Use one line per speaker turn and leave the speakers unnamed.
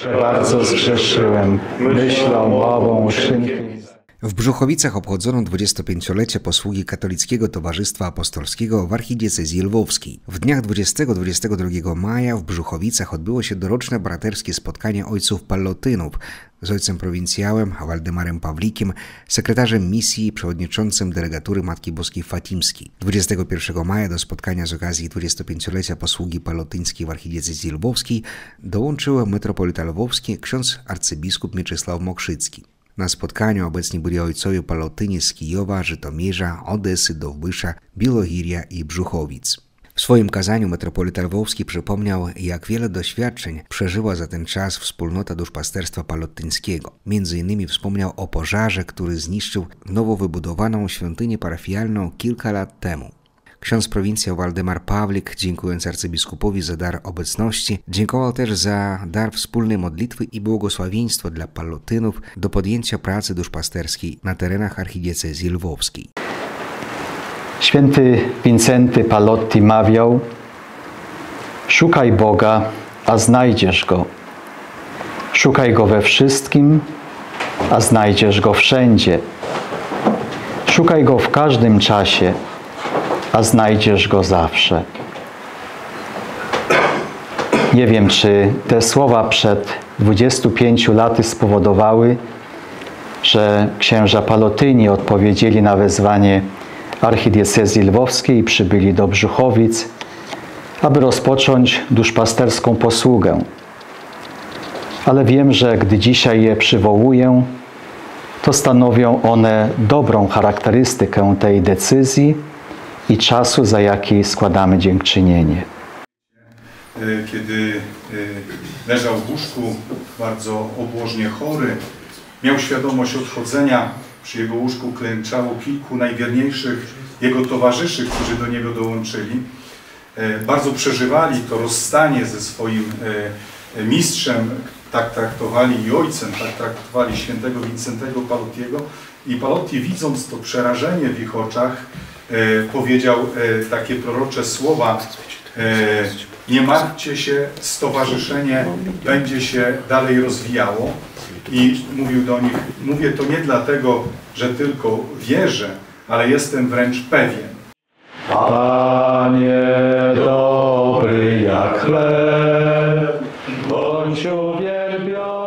Bardzo zgrzeszyłem myślą, mową, uczynkiem.
W Brzuchowicach obchodzono 25-lecie posługi Katolickiego Towarzystwa Apostolskiego w archidiecezji lwowskiej. W dniach 20-22 maja w Brzuchowicach odbyło się doroczne braterskie spotkanie ojców pallotynów z ojcem prowincjałem Waldemarem Pawlikiem, sekretarzem misji i przewodniczącym delegatury Matki Boskiej Fatimskiej. 21 maja do spotkania z okazji 25-lecia posługi pallotyńskiej w archidiecezji lwowskiej dołączył metropolita lwowski ksiądz arcybiskup Mieczysław Mokrzycki. Na spotkaniu obecni byli ojcowie pallotyni z Kijowa, Żytomierza, Odesy, Dowbysza, Białogirja i Brzuchowic. W swoim kazaniu metropolita lwowski przypomniał, jak wiele doświadczeń przeżyła za ten czas wspólnota duszpasterstwa pallotyńskiego. Między innymi wspomniał o pożarze, który zniszczył nowo wybudowaną świątynię parafialną kilka lat temu. Ksiądz prowincjał Waldemar Pawlik, dziękując arcybiskupowi za dar obecności, dziękował też za dar wspólnej modlitwy i błogosławieństwa dla pallotynów do podjęcia pracy duszpasterskiej na terenach archidiecezji lwowskiej.
Święty Wincenty Pallotti mawiał: szukaj Boga, a znajdziesz Go. Szukaj Go we wszystkim, a znajdziesz Go wszędzie. Szukaj Go w każdym czasie, a znajdziesz Go zawsze. Nie wiem, czy te słowa przed 25 laty spowodowały, że księża pallotyni odpowiedzieli na wezwanie archidiecezji lwowskiej i przybyli do Brzuchowic, aby rozpocząć duszpasterską posługę. Ale wiem, że gdy dzisiaj je przywołuję, to stanowią one dobrą charakterystykę tej decyzji i czasu, za jaki składamy dziękczynienie.
Kiedy leżał w łóżku, bardzo obłożnie chory, miał świadomość odchodzenia. Przy jego łóżku klęczało kilku najwierniejszych jego towarzyszy, którzy do niego dołączyli. Bardzo przeżywali to rozstanie ze swoim mistrzem, tak traktowali i ojcem, tak traktowali świętego Wincentego Pallottiego. I Pallotti, widząc to przerażenie w ich oczach, powiedział takie prorocze słowa: nie martwcie się, stowarzyszenie będzie się dalej rozwijało. I mówił do nich: mówię to nie dlatego, że tylko wierzę, ale jestem wręcz pewien.
Panie dobry jak chleb, bądź uwielbiony.